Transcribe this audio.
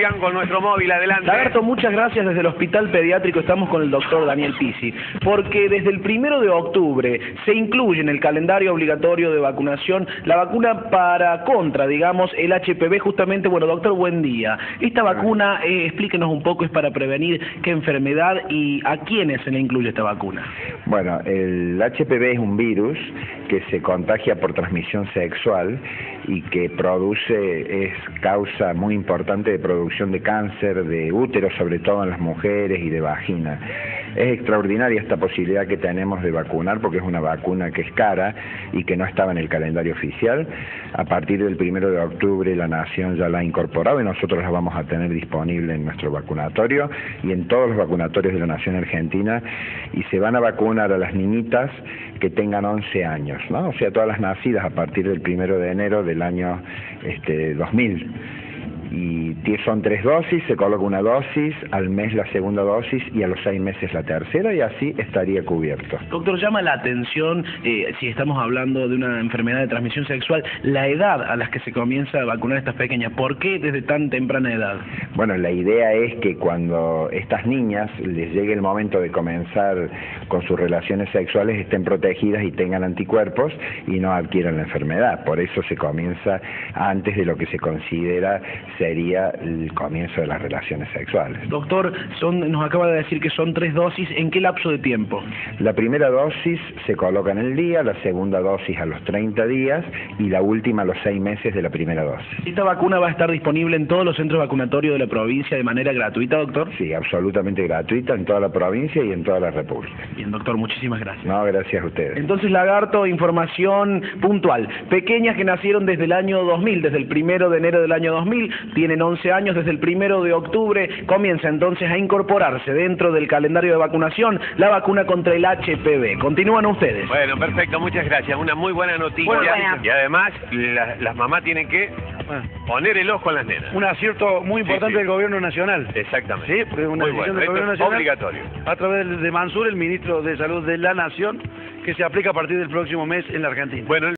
Julián, con nuestro móvil. Adelante. Lagarto, muchas gracias. Desde el Hospital Pediátrico estamos con el doctor Daniel Pisi, porque desde el 1 de octubre se incluye en el calendario obligatorio de vacunación la vacuna digamos, el HPV. Justamente, bueno, doctor, buen día. Esta vacuna, explíquenos un poco, es para prevenir qué enfermedad y a quiénes se le incluye esta vacuna. Bueno, el HPV es un virus que se contagia por transmisión sexual y que es causa muy importante de producción de cáncer de útero, sobre todo en las mujeres, y de vagina. Es extraordinaria esta posibilidad que tenemos de vacunar, porque es una vacuna que es cara y que no estaba en el calendario oficial. A partir del 1 de octubre la Nación ya la ha incorporado y nosotros la vamos a tener disponible en nuestro vacunatorio y en todos los vacunatorios de la Nación Argentina, y se van a vacunar a las niñitas que tengan 11 años, ¿no? O sea, todas las nacidas a partir del 1 de enero del año 2000. Y son 3 dosis, se coloca una dosis, al mes la segunda dosis y a los 6 meses la tercera, y así estaría cubierto. Doctor, llama la atención, si estamos hablando de una enfermedad de transmisión sexual, la edad a la que se comienza a vacunar a estas pequeñas. ¿Por qué desde tan temprana edad? Bueno, la idea es que cuando estas niñas les llegue el momento de comenzar con sus relaciones sexuales estén protegidas y tengan anticuerpos y no adquieran la enfermedad. Por eso se comienza antes de lo que se considera sería el comienzo de las relaciones sexuales. Doctor, nos acaba de decir que son 3 dosis. ¿En qué lapso de tiempo? La primera dosis se coloca en el día, la segunda dosis a los 30 días y la última a los 6 meses de la primera dosis. ¿Esta vacuna va a estar disponible en todos los centros vacunatorios de la provincia de manera gratuita, doctor? Sí, absolutamente gratuita en toda la provincia y en toda la República. Bien, doctor, muchísimas gracias. No, gracias a ustedes. Entonces, Lagarto, información puntual. Pequeñas que nacieron desde el año 2000, desde el 1 de enero del año 2000, tienen 11 años, desde el 1 de octubre comienza entonces a incorporarse dentro del calendario de vacunación la vacuna contra el HPV. Continúan ustedes. Bueno, perfecto, muchas gracias. Una muy buena noticia. Muy buena. Y además, las mamás tienen que poner el ojo en las nenas. Un acierto muy importante del gobierno nacional. Exactamente. Sí, porque es una muy decisión bueno. del gobierno nacional. Obligatorio. A través de Mansur, el ministro de Salud de la Nación, que se aplica a partir del próximo mes en la Argentina. Bueno.